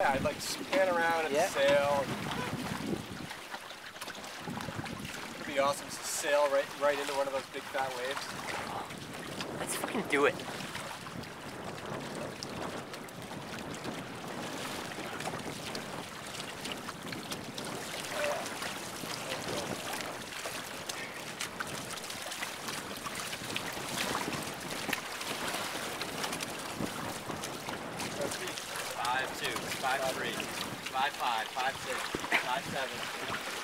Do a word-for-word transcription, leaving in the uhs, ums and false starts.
Yeah, I'd like pan around and yeah. sail. It'd be awesome to sail right right into one of those big fat waves. Let's fucking do it. Five two, five three, five five, five six, five seven.